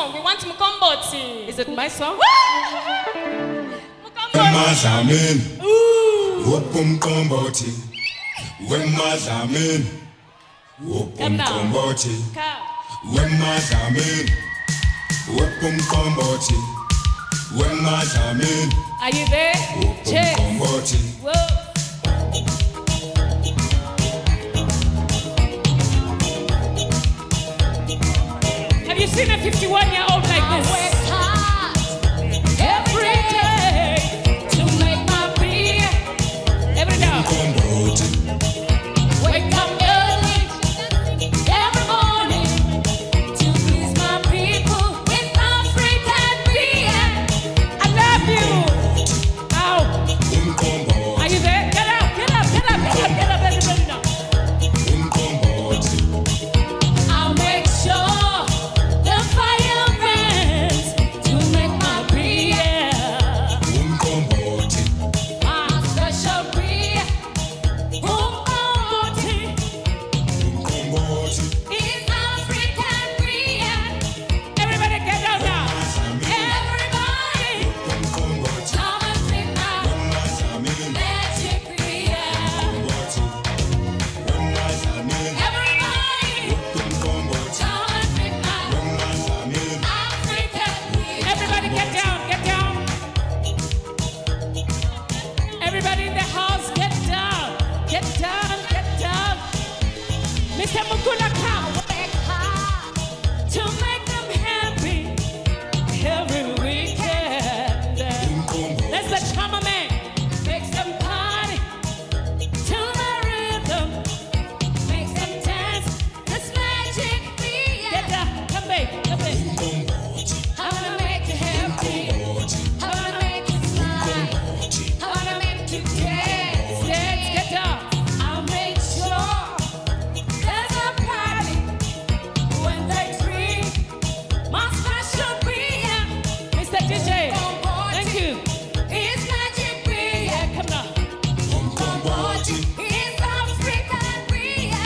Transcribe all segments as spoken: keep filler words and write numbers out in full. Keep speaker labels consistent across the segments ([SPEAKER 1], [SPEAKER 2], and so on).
[SPEAKER 1] song. We want Mkomboti.
[SPEAKER 2] Is it my song?
[SPEAKER 3] Wemazameni wopumkomboti Wemazameni wopumkomboti Wemazameni wopumkomboti Wemazameni
[SPEAKER 2] Are you there?
[SPEAKER 3] wopumkomboti
[SPEAKER 2] Have you seen a fifty-one-year-old like this? Every day to make my beer. Every day. Wake up early every morning to please my people with African beer. I love you. Ow. Are you there? Get up, get up, get up, get up, get up, everybody now. I'll make sure the fire burns to make my beer. My special beer, Mkomboti, is African beer. Everybody get down now. Everybody, come and drink my magic beer. Everybody, come and drink my African beer. Everybody get down, get down. Everybody in the house, get down, get down, get down. Mister Mukula, come. Work hard to make them happy every weekend. That's the charmer man. Makes them party to the rhythm. Makes them dance. This magic beer. Get down, come back, come back. I wanna make you happy. I wanna make you smile. I wanna make you dance, dance, get down. I'll make sure there's a party when they drink my special beer. Mister D J, thank you. It's magic beer. Come now. Mkomboti is African beer.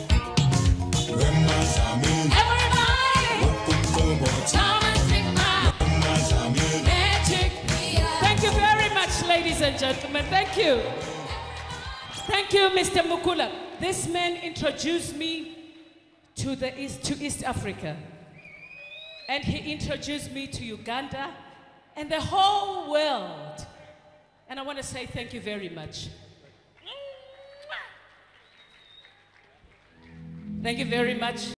[SPEAKER 2] Everybody, come and drink my magic beer. Thank you very much, ladies and gentlemen. Thank you. Thank you, Mister Mukula. This man introduced me to the East, to East Africa. And he introduced me to Uganda and the whole world. And I want to say thank you very much. Thank you very much.